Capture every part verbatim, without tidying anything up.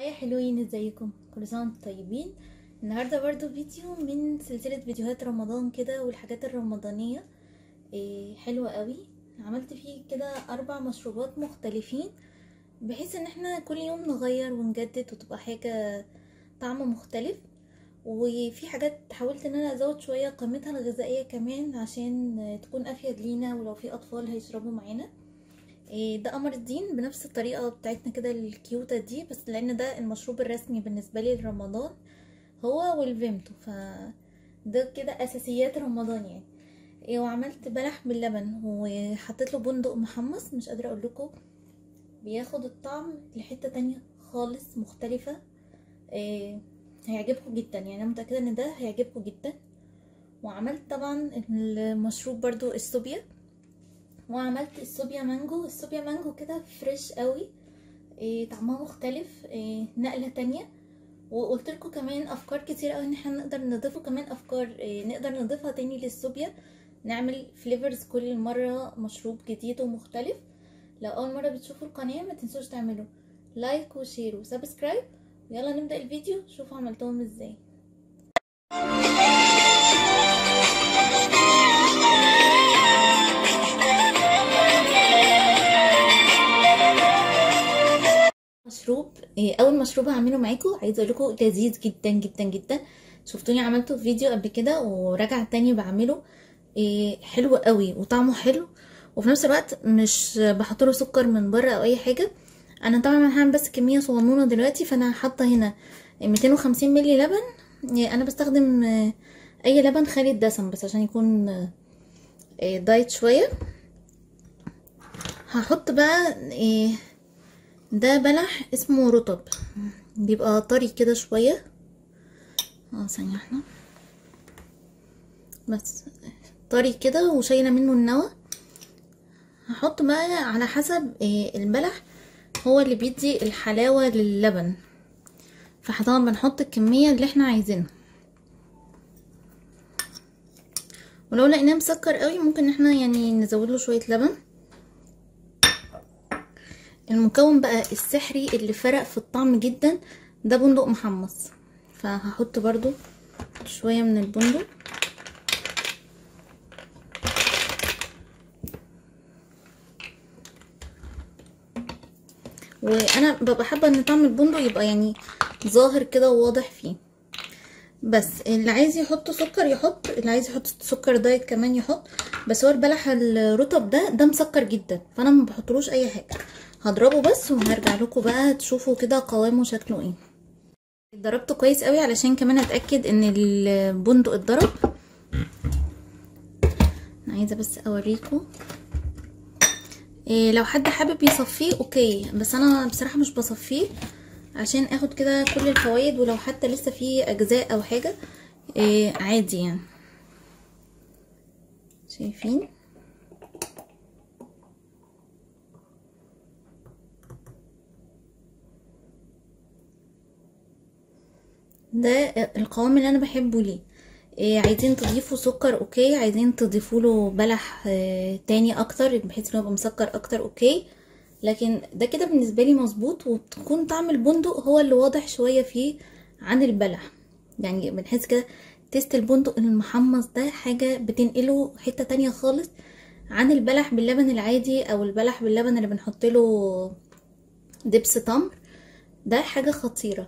هاي حلوين، ازيكم؟ كل سنه وانتم طيبين. النهارده برضو فيديو من سلسله فيديوهات رمضان كده والحاجات الرمضانيه. إيه حلوه قوي. عملت فيه كده اربع مشروبات مختلفين بحيث ان احنا كل يوم نغير ونجدد وتبقى حاجه طعم مختلف. وفي حاجات حاولت ان انا ازود شويه قيمتها الغذائيه كمان عشان تكون افيد لينا ولو في اطفال هيشربوا معانا. ده قمر الدين بنفس الطريقة بتاعتنا كده الكيوتة دي، بس لان ده المشروب الرسمي بالنسبة لي لرمضان هو والفيمتو، ف ده كده اساسيات رمضان يعني. إيه وعملت بلح باللبن وحطيت له بندق محمص، مش قادرة اقول لكم بياخد الطعم لحتة تانية خالص مختلفة. إيه هيعجبكم جدا يعني، انا متأكدة ان ده هيعجبكم جدا. وعملت طبعا المشروب برضو السوبيا، وعملت السوبيا مانجو. السوبيا مانجو كده فريش قوي، إيه طعمها مختلف، إيه نقله تانية. وقلت لكم كمان افكار كتير قوي ان احنا نقدر نضيفه كمان افكار إيه نقدر نضيفها تاني للسوبيا، نعمل فليفرز كل مره مشروب جديد ومختلف. لو اول مره بتشوفوا القناه ما تنسوش تعملوا لايك وشير وسبسكرايب. يلا نبدا الفيديو، شوفوا عملتهم ازاي. مشروب إيه اول مشروب هعمله معاكم، عايزه اقول لكم لذيذ جدا جدا جدا. شفتوني عملته في فيديو قبل كده وراجع تاني بعمله. إيه حلو قوي وطعمه حلو، وفي نفس الوقت مش بحط له سكر من بره او اي حاجه. انا طبعا هعمل بس كميه صغنونه دلوقتي، فانا حاطه هنا مئتين وخمسين مللي لبن. إيه انا بستخدم اي لبن خالي الدسم بس عشان يكون إيه دايت شويه. هحط بقى إيه ده بلح اسمه رطب، بيبقى طري كده شويه. اه ثانيه احنا بس طري كده وشايله منه النوى. هحط بقى على حسب البلح هو اللي بيدي الحلاوه للبن، فطبعا بنحط الكميه اللي احنا عايزينها. ولو لقيناه مسكر قوي ممكن احنا يعني نزود له شويه لبن. المكون بقى السحري اللي فرق في الطعم جدا ده بندق محمص، فهحط برضو شويه من البندق. وانا ببقى حابه ان طعم البندق يبقى يعني ظاهر كده وواضح فيه. بس اللي عايز يحط سكر يحط، اللي عايز يحط سكر دايت كمان يحط. بس هو البلح الرطب ده ده مسكر جدا، فانا ما بحطلوش اي حاجه. هضربه بس وهرجع لكم بقى تشوفوا كده قوامه شكله ايه. ضربته كويس قوي علشان كمان اتاكد ان البندق اتضرب. انا عايزه بس اوريكم إيه، لو حد حابب يصفيه اوكي، بس انا بصراحه مش بصفيه عشان اخد كده كل الفوائد، ولو حتى لسه فيه اجزاء او حاجه إيه عادي يعني. شايفين ده القوام اللي انا بحبه ليه. إيه عايزين تضيفوا سكر اوكي، عايزين تضيفوا له بلح إيه تاني اكتر بحيث انه يبقى مسكر اكتر اوكي، لكن ده كده بالنسبه لي مظبوط. وتكون طعم البندق هو اللي واضح شويه فيه عن البلح، يعني بنحس كده تيست البندق المحمص ده حاجه بتنقله حته تانية خالص عن البلح باللبن العادي او البلح باللبن اللي بنحط له دبس تمر. ده حاجه خطيره.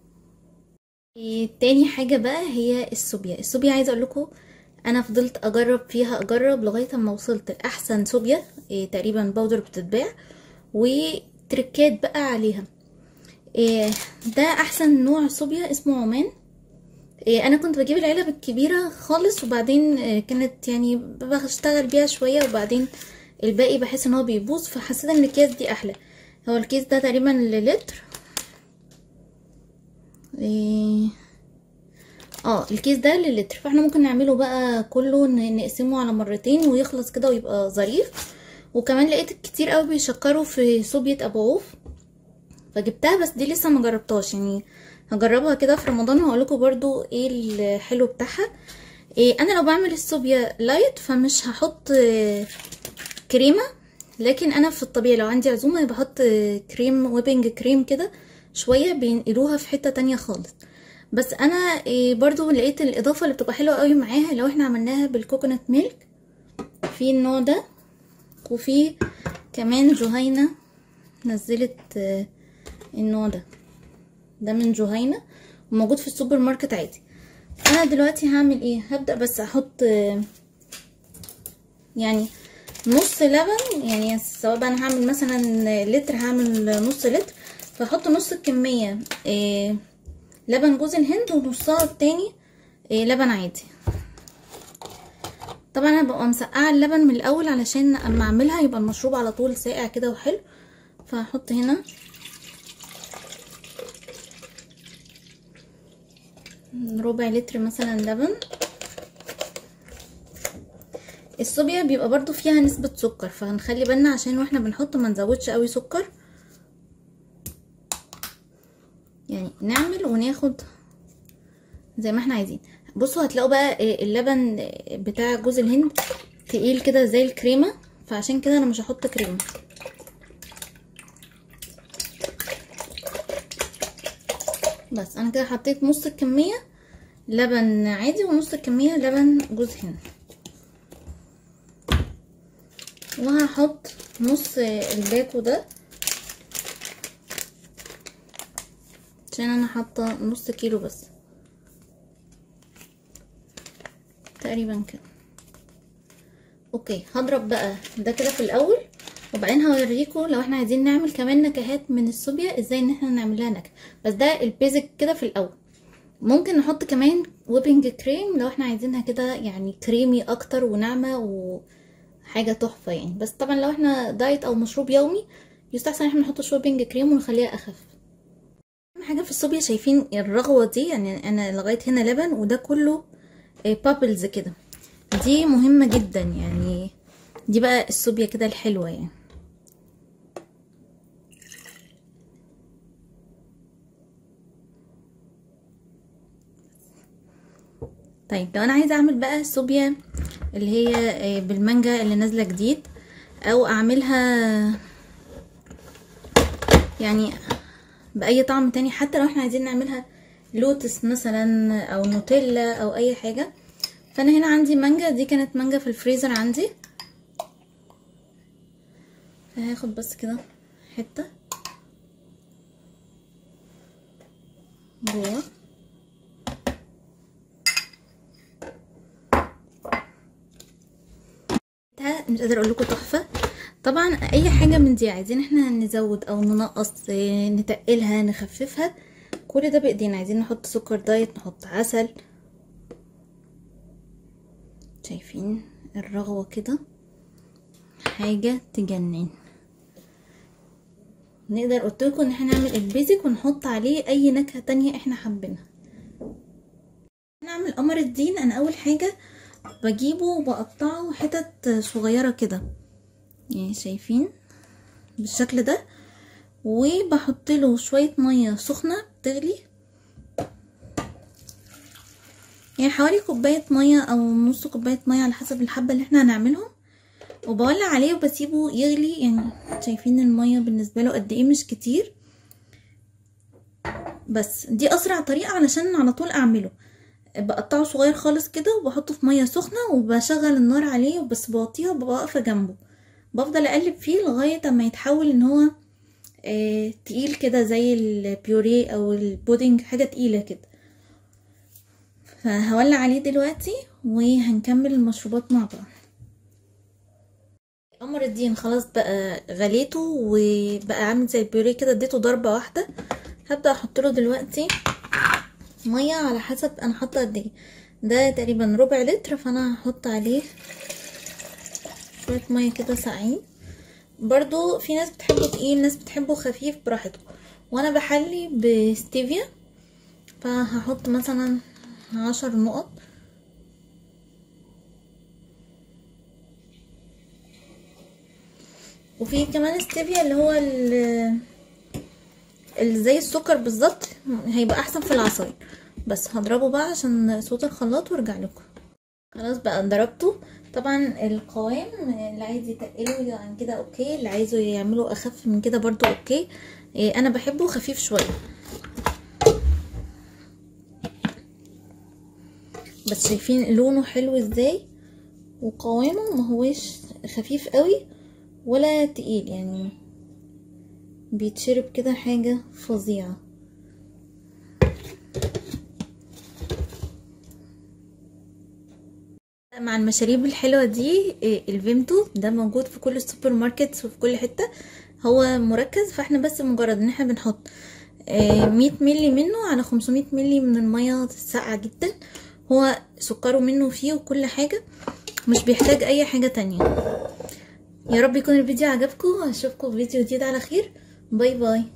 تاني حاجه بقى هي السوبيا. السوبيا عايزه اقول لكم انا فضلت اجرب فيها اجرب لغايه ما وصلت لاحسن سوبيا. إيه تقريبا باودر بتتباع وتركات بقى عليها. إيه ده احسن نوع صوبيا اسمه عمان. إيه انا كنت بجيب العلب الكبيره خالص، وبعدين إيه كانت يعني بشتغل بيها شويه، وبعدين الباقي بحس ان هو بيبوظ، فحسيت ان الكيس دي احلى. هو الكيس ده تقريبا للتر. إيه اه الكيس ده للتر، فاحنا ممكن نعمله بقى كله نقسمه على مرتين ويخلص كده ويبقى ظريف. وكمان لقيت كتير قوي بيشكروا في صوبية ابو عوف فجبتها، بس دي لسه ما جربتهاش يعني. هجربها كده في رمضان وهقول لكم برضو ايه الحلو بتاعها. إيه انا لو بعمل الصوبيا لايت فمش هحط كريمه، لكن انا في الطبيعي لو عندي عزومه بحط كريم ويبنج كريم كده شويه بينقلوها في حته تانية خالص. بس انا إيه برضو لقيت الاضافه اللي بتبقى حلوه قوي معاها لو احنا عملناها بالكوكونات ميلك، في النوع ده. وفي كمان جهينة نزلت آه النوع ده، ده من جهينة وموجود في السوبر ماركت عادي. انا دلوقتي هعمل ايه؟ هبدأ بس احط آه يعني نص لبن، يعني سواء بقى انا هعمل مثلا لتر هعمل نص لتر، فاحط نص الكمية آه لبن جوز الهند ونصها التاني آه لبن عادي. طبعا انا ببقى مسقعه اللبن من الاول علشان اما اعملها يبقى المشروب على طول ساقع كده وحلو. فهحط هنا ربع لتر مثلا لبن. الصوبيا بيبقى برضو فيها نسبة سكر، فهنخلي بالنا عشان واحنا بنحط ما نزودش قوي سكر، يعني نعمل وناخد زي ما احنا عايزين. بصوا هتلاقوا بقى اللبن بتاع جوز الهند تقيل كده زي الكريمة، فعشان كده انا مش هحط كريمة. بس انا كده حطيت نص الكمية لبن عادي ونص الكمية لبن جوز هند، وهحط نص الباكو ده عشان انا حاطه نص كيلو بس تقريبا كده. اوكي هضرب بقى ده كده في الاول، وبعدين هوريكم لو احنا عايزين نعمل كمان نكهات من الصوبيا ازاي ان احنا نعملها نكهه. بس ده البيزك كده في الاول. ممكن نحط كمان ويبنج كريم لو احنا عايزينها كده يعني كريمي اكتر وناعمه وحاجه تحفه يعني. بس طبعا لو احنا دايت او مشروب يومي يستحسن احنا نحط ويبنج كريم ونخليها اخف. اهم حاجه في الصوبيا شايفين الرغوه دي، يعني انا لغايه هنا لبن وده كله بابلز كده، دي مهمه جدا يعني. دي بقى الصوبيا كده الحلوه يعني. طيب لو انا عايزه اعمل بقى الصوبيا اللي هي بالمانجا اللي نازله جديد، او اعملها يعني باي طعم تاني، حتى لو احنا عايزين نعملها لوتس مثلا او نوتيلا او اي حاجه. فانا هنا عندي مانجا، دي كانت مانجا في الفريزر عندي، فهاخد بس كده حته جوه. مش قادره اقول لكم تحفه. طبعا اي حاجه من دي عايزين احنا نزود او ننقص نتقلها نخففها، كل ده بايدينا. عايزين نحط سكر دايت نحط عسل. شايفين الرغوه كده حاجه تجنن. نقدر قلتلكم ان احنا نعمل البيزك ونحط عليه اي نكهه تانية احنا حابينها. نعمل قمر الدين، انا اول حاجه بجيبه وبقطعه حتت صغيره كده، يعني شايفين بالشكل ده، وبحط له شويه ميه سخنه بتغلي، يعني حوالي كوبايه ميه او نص كوبايه ميه على حسب الحبه اللي احنا هنعملهم، وبولع عليه وبسيبه يغلي. يعني شايفين الميه بالنسبه له قد ايه مش كتير، بس دي اسرع طريقه علشان على طول اعمله. بقطعه صغير خالص كده وبحطه في ميه سخنه وبشغل النار عليه، بس بوطيها وببقى واقفه جنبه، بفضل اقلب فيه لغايه اما يتحول ان هو آه تقيل كده زي البيوريه او البودنج، حاجه تقيله كده. فهولع عليه دلوقتي وهنكمل المشروبات مع بعض. قمر الدين خلاص بقى غليته وبقى عامل زي البيوريه كده، اديته ضربه واحده. هبدا احط له دلوقتي ميه على حسب انا حاطه قد ايه. ده تقريبا ربع لتر، فانا هحط عليه شويه ميه كده ساقعين. برضو في ناس بتحبه تقيل ناس بتحبه خفيف براحتكم، وانا بحلي بستيفيا فهحط مثلا عشر نقط. وفي كمان ستيفيا اللي هو اللي زي السكر بالظبط، هيبقى احسن في العصاير. بس هضربه بقى عشان صوت الخلاط وارجع لكم. خلاص بقى ضربته. طبعا القوام اللي عايز يتقله عن كده اوكي، اللي عايزه يعمله اخف من كده برضو اوكي. إيه انا بحبه خفيف شويه، بس شايفين لونه حلو ازاي وقوامه ما هوش خفيف قوي ولا تقيل، يعني بيتشرب كده حاجه فظيعه. مع المشاريب الحلوه دي الفيمتو ده موجود في كل السوبر ماركت وفي كل حته، هو مركز، فاحنا بس مجرد ان احنا بنحط مية ملي منه على خمسمية ملي من الميه الساقعه جدا، هو سكره منه فيه وكل حاجه، مش بيحتاج اي حاجه تانية. يا رب يكون الفيديو عجبكم، اشوفكم في فيديو جديد على خير، باي باي.